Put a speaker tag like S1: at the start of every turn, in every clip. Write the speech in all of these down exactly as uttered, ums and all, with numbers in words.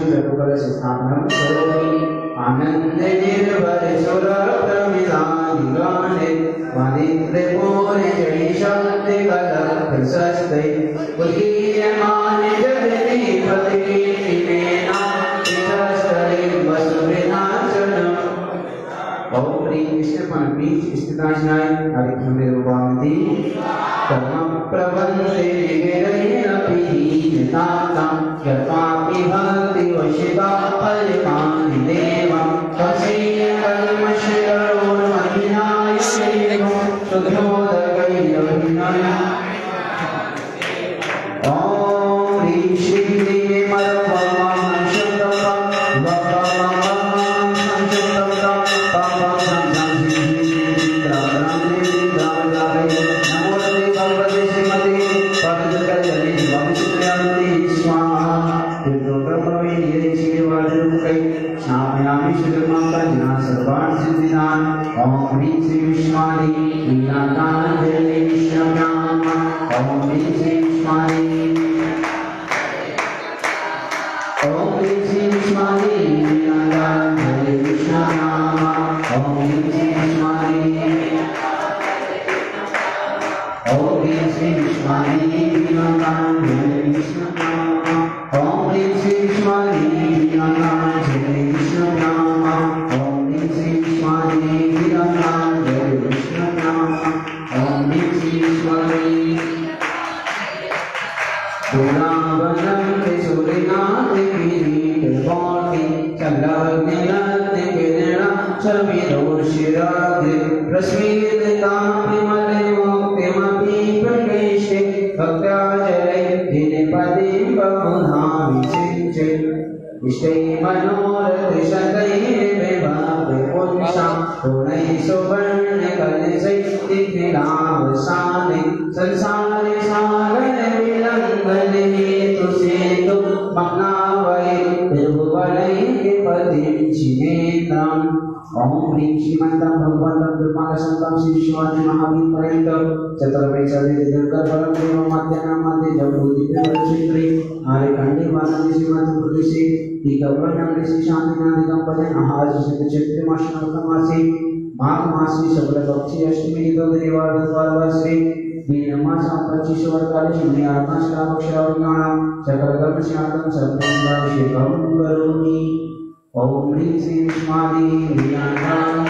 S1: चतुकल स्थापनं करोमि आनंदे निर्भर सुर प्रमिलानि गाने वादित्रे पूरे जय शक्ति कल प्रशस्ते उदीयमान जगति पति मेना इतस्तरे वसुविनाशनम् ओम ह्रीं विष्णुपन बीज स्थिताशनाय हरिकृष्णदेववान्ति कर्म प्रबंधे गिरैरपि नितातं यत्वापि भक्ति वशिता परिपाहि देवं तस्य कर्मशरणोन्महिनाय देवं सुधोदकैरभिनय ओम ह्रीं श्रीदेवी मरवमं शुद्धं ववमं शुद्धं ओम ह्रीं श्री विष्णुवाणी लीलादानंदे विष्णुनाम ओम ह्रीं श्री विष्णुवाणी ओम ह्रीं श्री विष्णुवाणी लीलादानंदे विष्णुनाम ओम ह्रीं श्री विष्णुवाणी ओम ह्रीं श्री विष्णुवाणी लीलादानंदे विष्णुनाम ओम ह्रीं श्री विष्णुवाणी लीलादानंदे विष्णुनाम ओम ह्रीं श्री विष्णुवाणी लीलादानंदे विष्णुनाम ओम ह्रीं श्री विष्णुवाणी पुरावनं सुरिनाथ किरीट वाटी चलग्निलग्न किरणा चमिदोषिराग्नि प्रस्मितापि मले मुक्तिमपि प्रवेशे भक्त्या जले दिनपदे बहुधा विचिन्त्य इष्टै मनोरथ शतैर्विभक्ति पुंसां पूर्णैः सुवर्णकलशैः तिथिरावसाने संसारे सागर विलंघने हेतुसेतु मग्नावै त्रिभुवनैः पतिं चिनेत्रम् ओम ह्रीं श्रीमन्तं भगवन्तं दुर्वासन्तं श्री विष्णुवादी महावीर पर्यन्तं चतुर्वेशदे दीर्घफलं देवं मध्याह्नं मध्ये जम्बूद्वीपे आर्यखण्डे वासन्ति श्रीमन्तं प्रदेशे दिगवर्णं ऋषि शान्तिनादिकं पदं आहारशित चैत्रमासमासे माघ मासे शुक्लपक्षे अष्टमी द्वादशवार्षे मीनमासं पच्चीसवर्षकाले शनि आत्माश्रावक्षरावणां चक्रकर्मशान्तं सर्वमंगलाभिषेकं करोमि ओम ह्रीं श्री विष्णुवाणी लीलादानंदे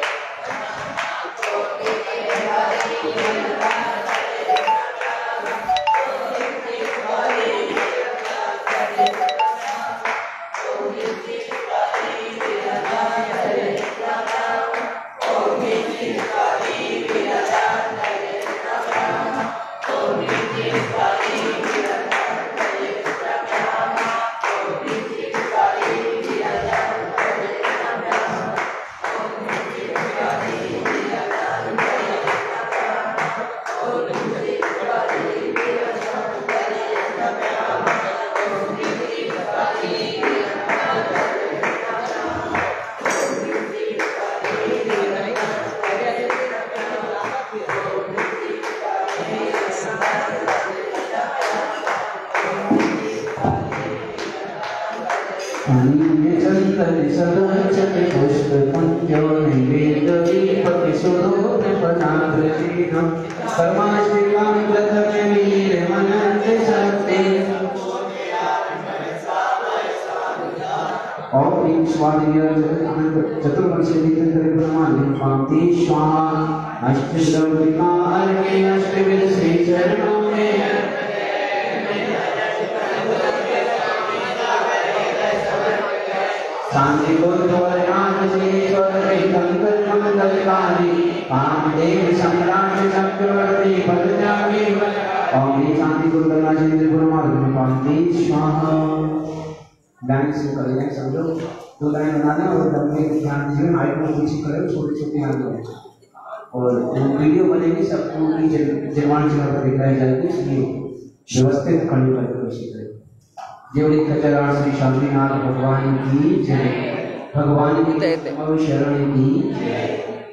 S1: और वीडियो बनेगी सबको जवान जगह पर दिखाई जाएगी, इसलिए व्यवस्थित खड़ी करके कोशिश करें। जेवड़ी कचरा श्री शांतिनाथ भगवान की जय, भगवान की शरण की जय।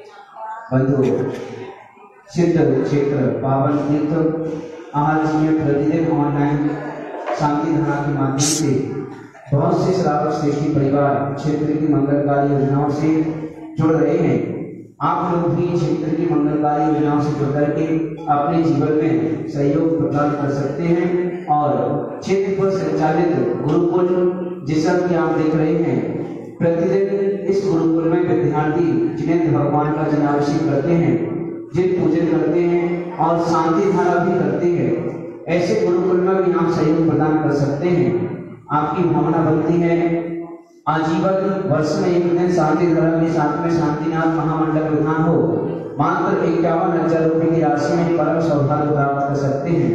S1: बंधु सिद्ध क्षेत्र पावन तीर्थ आज में प्रतिदिन ऑनलाइन शांति धारा के माध्यम से बहुत से श्रावक श्रेष्ठी परिवार क्षेत्र की मंगलकारी योजनाओं से जुड़ रहे हैं। आप लोग भी क्षेत्र की मंगलकारी योजनाओं से जुड़ करके अपने जीवन में सहयोग प्रदान कर सकते हैं और क्षेत्र पर संचालित गुरुकुल जिसका कि आप देख रहे हैं, प्रतिदिन इस गुरुकुल में विद्यार्थी जिन्हें भगवान का जनाभिषेक करते हैं, जिन पूजन करते हैं और शांति धारा भी करते हैं, ऐसे गुरुकुल में भी आप सहयोग प्रदान कर सकते हैं। आपकी भावना बनती है आजीवन वर्ष में एक दिन शांति धारा के साथ में शांतिनाथ महामंडल विधान हो, मात्र इक्यावन हजार रुपए की राशि में परम सौभाग्य प्राप्त कर सकते हैं।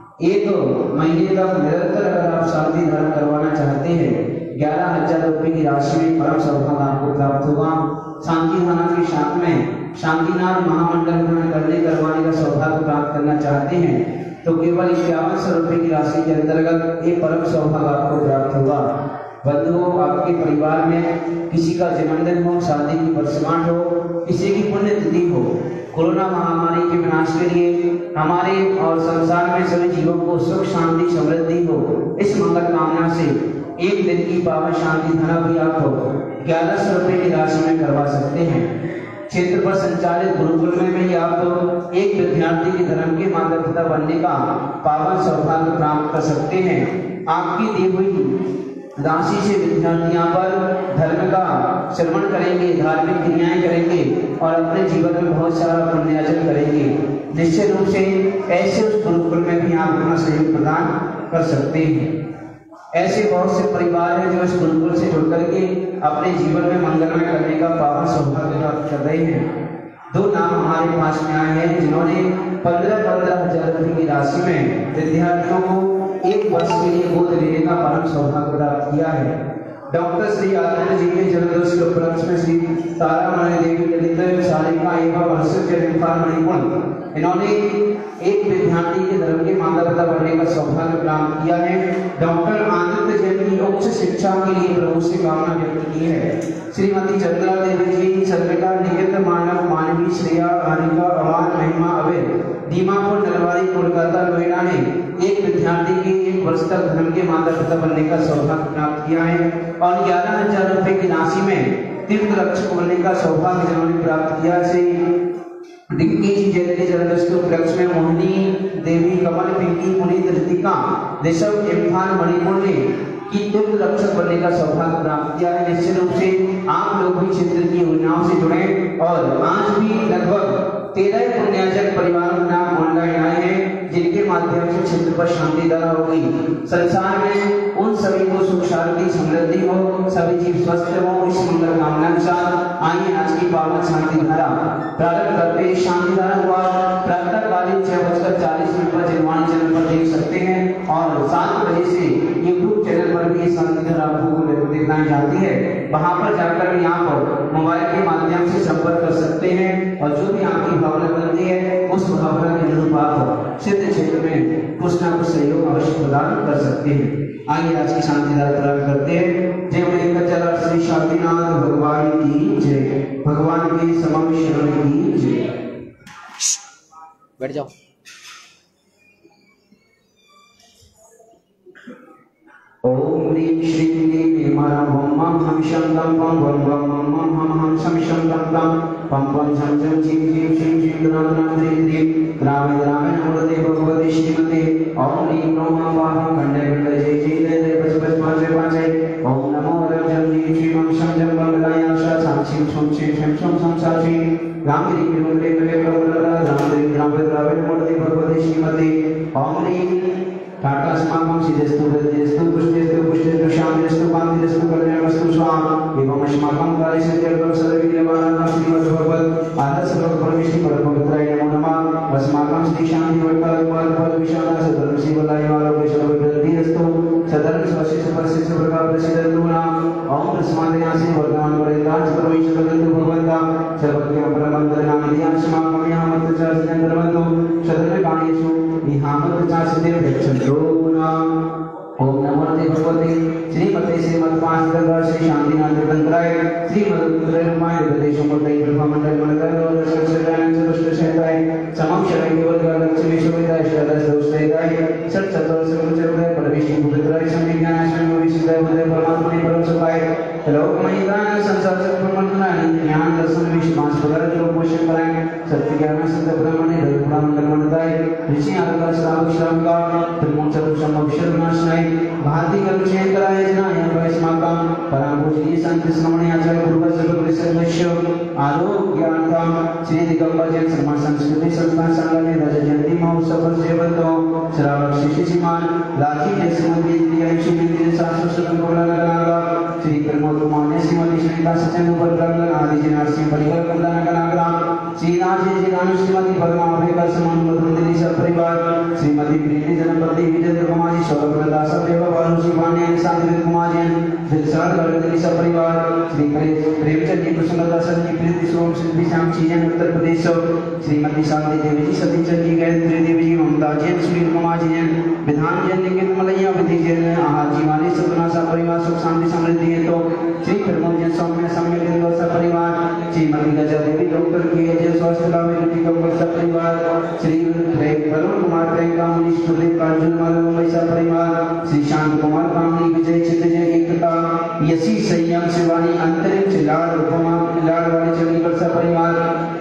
S1: एक महीने तक निरंतर अगर आप शांति धारा करवाना चाहते हैं, ग्यारह हजार रुपए की राशि में परम सौभाग्य आपको प्राप्त होगा। शांति धारा के साथ में शांतिनाथ महामंडल विधान करने करवाने का सौभाग्य प्राप्त करना चाहते हैं तो केवल इक्यावन सौ रुपए की राशि के अंतर्गत एक परम सौभाग्य आपको प्राप्त होगा। बंधुओं, आपके परिवार में किसी का जन्मदिन हो, शादी की वर्षगांठ हो, किसी की पुण्यतिथि हो, कोरोना महामारी के विनाश के लिए हमारे और संसार में सभी जीवों को सुख शांति समृद्धि हो, इस मंगल कामना से एक दिन की पावन शांति धारा भी आप ग्यारह सौ रुपए की राशि में करवा सकते हैं। क्षेत्र पर संचालित गुरुकुल में भी आप एक विद्यार्थी के धर्म के माता पिता बनने का पावन सौभाग्य प्राप्त कर सकते हैं। आपकी दी हुई राशि से विद्यार्थी यहाँ पर धर्म का श्रवण करेंगे, धार्मिक क्रियाएं करेंगे और अपने जीवन में बहुत सारा पुण्यार्जन करेंगे। निश्चित रूप से ऐसे उस गुरुकुल में भी आप अपना सहयोग प्रदान कर सकते हैं। ऐसे बहुत से परिवार हैं जो इस गुरुकुल से जुड़ करके अपने जीवन में मंगलमय करने का पावन सौभाग्य प्राप्त कर रहे हैं। दो नाम हमारे पास में आए हैं जिन्होंने पंद्रह पंद्रह हजार रुपए की राशि में विद्यार्थियों को एक वर्ष के लिए गोद लेने का परम सौभाग्य प्राप्त किया है। डॉक्टर श्री आनंद जी के जन्मदिवस के उपलक्ष्य में श्री तारामणि देवी ललित शालिका एवं वर्षित मणिपुर इन्होंने एक विद्यार्थी के धर्म के माता पिता बनने का सौभाग्य प्राप्त किया है। डॉक्टर आनंद जैन की उच्च शिक्षा के लिए प्रभु से कामना व्यक्त की है। श्रीमती चंद्रा देवी जी चंद्रिका निकेत मानव मानवी श्रेया हारिका अमान महिमा अवेद दीमापुर नलवारी कोलकाता नोएडा ने एक विद्यार्थी के एक वर्ष तक धर्म के माता पिता बनने का सौभाग्य प्राप्त किया है और ग्यारह हजार रुपए की राशि में तीर्थ रक्षक बनने का सौभाग्य जिन्होंने प्राप्त किया। श्री डिक्की जी जैन के जन्मदिवस के उपलक्ष्य में मोहिनी देवी कमल पिंकी पुनीत ऋतिका ऋषभ इम्फान मणिपुर ने की तीर्थ रक्षक बनने का सौभाग्य प्राप्त किया है। निश्चित रूप से आप लोग भी क्षेत्र की योजनाओं से जुड़े और आज भी लगभग तेरह पुण्यार्जन परिवारों के नाम ऑनलाइन आए हैं जिनके माध्यम से क्षेत्र पर शांति धारा हो गई। संसार में उन सभी को सुख शांति समृद्धि हो, सभी जीव स्वस्थ हो, इस मंगल कामना के साथ आइए आज की पावन शांति धारा प्रारंभ करते हैं। शांति धारा हुआ प्रातः कालीन छह बजकर चालीस मिनट पर जनवाणी चैनल पर देख सकते हैं और सात बजे से यूट्यूब चैनल पर भी शांति धारा आपको देखना चाहती है। वहां पर जाकर भी आप मोबाइल के माध्यम से संपर्क कर सकते हैं और जो भी आपकी भावना बनती है उस भावना के अनुरूप आप सिद्ध क्षेत्र में कुछ ना कुछ सहयोग अवश्य प्रदान कर सकते हैं। आइए आज की शांति धारा प्रारंभ करते हैं। जय मणिकचला श्री शांतिनाथ भगवान की जय, भगवान के समम शरण की जय।
S2: बैठ जाओ।
S1: ओम ह्रीं श्रीं क्लीं मम मम हम शंकं पं वं वं मम मम हम हम शं शं तं तं पं पं झं झं झीं झीं श्रीं श्रीं गणागणां ह्रीं ह्रीं ग्रामे ग्रामे नमोते भगवते श्रीमते ओम ह्रीं नमः वाहं खंडे खंडे जय जय जय जय बच बच पांचे पांचे ओम नमो रजं ह्रीं श्रीं मं शं जं मंगलाय सा साक्षी छुं छे छं छं छं साक्षी ग्रामे ह्रीं नमोते नमः प्रभुलला ग्रामे ग्रामे ग्रामे नमोते भगवते श्रीमते ओम ह्रीं टाटा स्माकं सिद्धस्तु वृद्धिस्तु पुष्टिस्तु पुष्टिस्तु शान्तिस्तु कान्तिस्तु कल्याणस्तु स्वाम एवं अस्माकं कार्य सिद्ध्यर्थं सर्वविघ्नवारणं श्रीमद्भगवत् आदर्शभगवद्विष्णु परमपवित्राय नमो नमः। अस्माकं श्री शान्ति वैकल्पवद् विशाल सदर्म शिवलायवारोग्य सर्वविघ्नस्तु सदर्म स्वस्य सुपस्य सुप्रभाव प्रसिद्धन्तु नाम ओम तस्मादेनासि वर्तमान वरेदाच परमेश्वर भगवन्तु भगवन्ता सर्वज्ञ परमंगल नाम धियान समाकं यामत् चार्जनन्तु सदर्म काणेषु निहामत् चासिते गच्छन्तु नाम। ओम नमो भगवते श्रीमते श्रीमद्पांचदश श्री शांतिनाथ तंत्राय श्रीमद् रुद्रमाय देशमुद्रै ब्रह्ममंडल मंडल और दशरथ शताय समम शरय केवल लक्ष्मी शुभदाय शरद दोषदाय सत चतुर सर्वचरदाय परमेश्वर भूतराय संज्ञान आश्रम विशुद्धाय उदय परमात्मा परम सुखाय लोक महिदान संसार से परमात्मा ज्ञान दर्शन विश्वास पदार्थ रूप पोषण कराएं सत्य ज्ञान सिद्ध ब्रह्मणे धर्म मंगल मंडताय ऋषि आदि श्राव श्राव का त्रिमूर्त चतुर्शम विश्व नाशनाय भारती कर्म क्षेम कराय जनाय वैष्णवकाम परम पूजनीय संत श्रमणे आचार्य गुरु सर्वश्य आरोग्यार्थम श्री दिगंबर जैन समाज संस्कृति संस्थान संघ रज जयंती महोत्सव सेवतो श्रावक शिशि सीमान राखी जयसमती दियांशु मंदिर शास्त्र सुखोला लगागा श्री प्रमोद कुमार ने श्रीमती श्रीता सचन ऊपर ब्रह्मन आदि जनार सिंह परिवार कंदान कनाग्रा श्री नाथ जी जी गानु श्रीमती पद्मा अभेकर समान मधुर दिली सब परिवार श्रीमती प्रीति जनपति विजेंद्र कुमार जी सौरभ दास देव बालू शिवानी सांद्रित कुमार जी दिलसाद गढ़ दिली सब परिवार श्री प्रेमचंद जी कुसुमलता सर जी प्रीति सोम सिद्धि श्याम चीजन उत्तर प्रदेश श्रीमती शांति देवी जी सती चंद जी गायत्री देवी जी ममता जैन सुनील कुमार जी जैन विधान जैन लिंगित मलैया विधि जैन आहार जीवानी सपना सा परिवार सुख शांति समृद्धि है तो श्री प्रमोद जैन सौम्य सम्य केंद्र सा परिवार श्रीमती गजा देवी डॉक्टर के जैन स्वास्थ्य लाभ विधि कंपन सा परिवार श्री वरुण कुमार प्रियंका मनीष सुदेव अर्जुन मालव मुंबई सा परिवार श्री शांत कुमार कामनी विजय चित्रजय एकता यशी संयम शिवानी अंतरिक्ष लाल उपमा लाल वाले चंडीगढ़ सा परिवार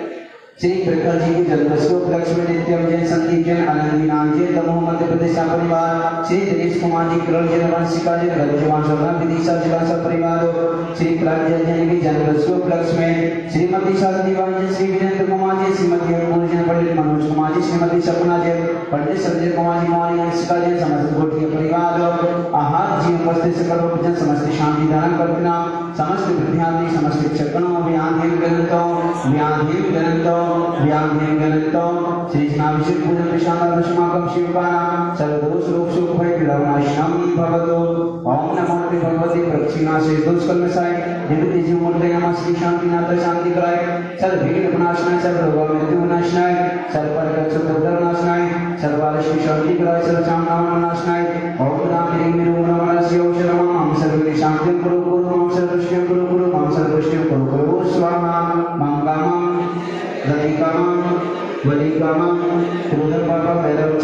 S1: श्री प्रकाश जी के जन्मदिवस उपलक्ष्य में नित्यम जैन संदीप जैन आनंदी नाम जैन दमोह मध्य प्रदेश का परिवार श्री दिनेश कुमार जी केरल जैन वंशिका जैन रजवान शर्मा विदिशा जिला सा परिवार श्री प्राज्ञा जैन के जन्मदिवस उपलक्ष्य में श्रीमती शांति वाणी जैन श्री वीरेंद्र कुमार जी श्रीमती अनुकूल जैन पंडित मनोज कुमार जी श्रीमती सपना जैन पंडित संजय कुमार जी मौर्य वंशिका जैन समस्त कोटि के परिवार आहार जी उपस्थित सकल भजन समस्त शांति दान करना समस्त विद्यार्थी समस्त शिक्षकों व्याधि गणितो व्याधि गणितो व्याधि गणितो श्री नाभिषेक पूजन विशाल दशमाकम शिवपाना सर्वदोष रूप सुख भय विलवनाशम भवतो ओम नमो भगवती प्रक्षिणा से दुष्कर्मसाय निवृत्ति जीव मूर्ते नमः श्री शांतिनाथ शांति कराय सर्व विघ्न विनाशनाय सर्व रोग मृत्यु विनाशनाय सर्व पर क्षुद्र नाशनाय सर्वाल श्री शांति कराय सर्व चामनाम नाशनाय ओम नाम ह्रीं ह्रीं नमः शिवाय शरणम सर्व शांति कुरु कुरु ओम सर्व कृष्ण कुरु कुरु ओम सर्व कृष्ण कुरु कुरु स्वाहा मंगलम रतिकामं वलिकामं क्रोधपापं वैरवच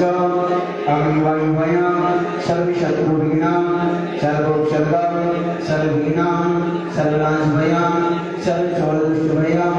S1: अग्निवायुभयं सर्वशत्रुविघ्नं सर्वोपशर्गं सर्वविघ्नं सर्वनाशभयं सर्वचोरदुष्टभयं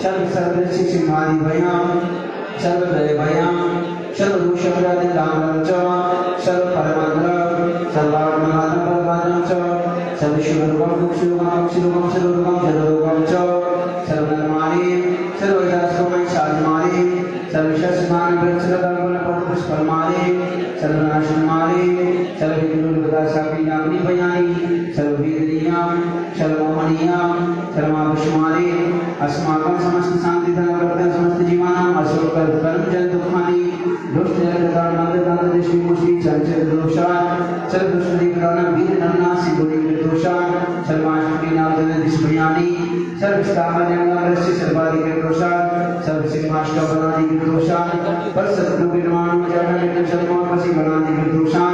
S1: सर्वसर्वशिक्षिमादिभयं सर्वदयभयं सर्वदोषभयादिदानं च सर्वपरमानन्दं सर्वात्मनात्मपरमानन्दं च सर्वशुभरूपं दुःखशुभं क्षुरूपं सर्वरूपं जलरूपं च सर्वधर्माणि सर्वदासोमय शाजमारे सर्वशस्मान वृक्षलतागुण पुष्पमारे सर्वनाशमारे सर्वविघ्नोपदासापि नामनि भयानि सर्ववेदनीयां सर्वमोहनीयां सर्वावश्यमारे अस्माकं समस्त शांति धनवर्धन समस्त जीवानां अशोकर्धकर्म जन दुःखानि दुष्ट जगदान मंगलदान देशि मुष्टि चंचल दोषान सर्व दुष्ट दिग्दान वीर नन्नासि गुणि दोषान सर्वाष्टमी नाम जन दिशभयानि सर्व स्थामजंगमस्य सर्वाधिक दोषान सर्व सिंहाष्टपदादि दोषान पर शत्रु विमान जगन सर्वपसी बनादि दोषान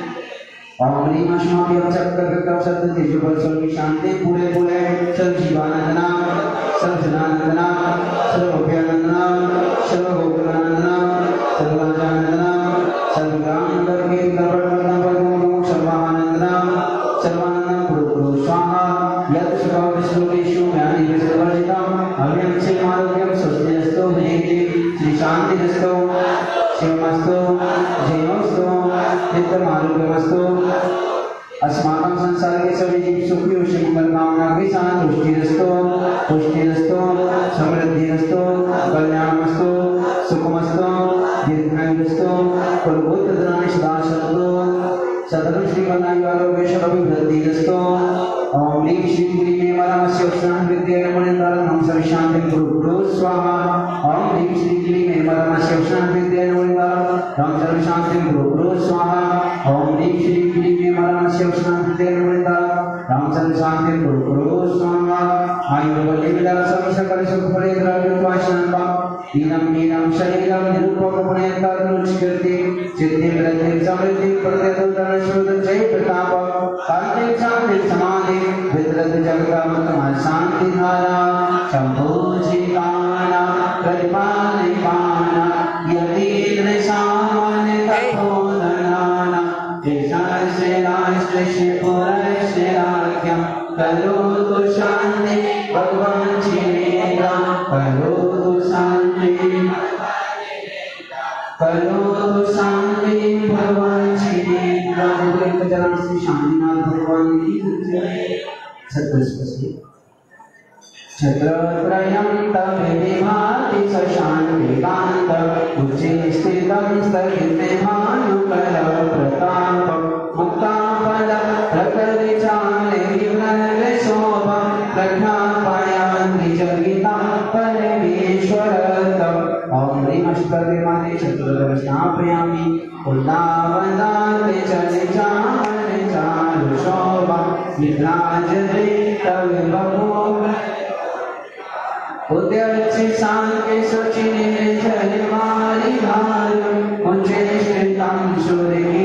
S1: ओम ह्रीं अष्टमी चक्र शब्द तेज बल सर्व शांति पूरे पूरे सर्व जीवानंदना सर्व जनानंदना सर्व अभ्यानंदना सर्व गोकुलानंदना सर्वाजानंदना सर्व रामनंदन के गरुड़नंदन वैकुंठम सर्वानंदना सर्वानंदन गुरु गुरु स्वाहा यत् सुखं विश्वकेषु ज्ञानि विसर्जितम् अव्यं क्षेमारोग्यं स्वस्तिरस्तु भजेति श्री शान्तिरस्तु शिवमस्तु जयोस्तु नित्यमारोग्यमस्तु अस्माकं संसार के सभी जीव सुखी और मंगल कामना के साथ पुष्टिरस्तु पुष्टिरस्तु समृद्धिरस्तु कल्याणमस्तु सुखमस्तु दीर्घायुरस्तु कुलगोत्रधनानि सदा शतु सततं श्रीमन्नारायण आरोग्य सर्वभिवृद्धिरस्तु ओम ह्रीं श्रीं क्लीं हेमरामस्य उत्साहं विद्येन मुनिन्द्रां नमः सर्वशान्तिं गुरु गुरु स्वाहा ओम ह्रीं श्रीं क्लीं हेमरामस्य उत्साहं विद्येन मुनिन्द्रां नमः सर्वशान्तिं गुरु गुरु स्वाहा ओम ह्रीं श्रीं क्लीं हेमरामस्य उत्साहं विद्येन मुनिन्द्रां नमः सर्वशान्तिं गुरु गुरु स्वाहा आयुर्वल्ली विलास सकल सुख फले द्रव्योपासनं दीनं दीनं शरीरं निरूपकपुण्यकारुण्यकृति सिद्धिं वृद्धिं समृद्धिं प्रत्यदुत्तरं श्रुतं जय प्रताप कान्तिं शान्तिं समाधिं वितरत जगदामतमः शान्तिधारा शम्भो श्रीकामना प्रतिपादिका करो तो शांति भगवान चिनेगा, करो तो शांति, करो तो शांति भगवान चिनेगा। चरण श्री शांतिनाथ भगवान की छत्रस्पति छत्रत्रयं तमेवाति सशान्तिकान्त उच्चे स्थितं स्थगितमानुकर प्रतापं मुक्ताफल प्रकरचाले विमलशोभं प्रज्ञापयान्ति जगितं परमेश्वरतम्। ॐ ह्रीमष्टविमाने चतुर्दशाप्रयामि उन्नावनाते चलिचामणि चारुशोभं विराजते तव बभूव उद्यच्छि सांके सुचिने जलमालिहारं उच्चैष्ठितं सूर्य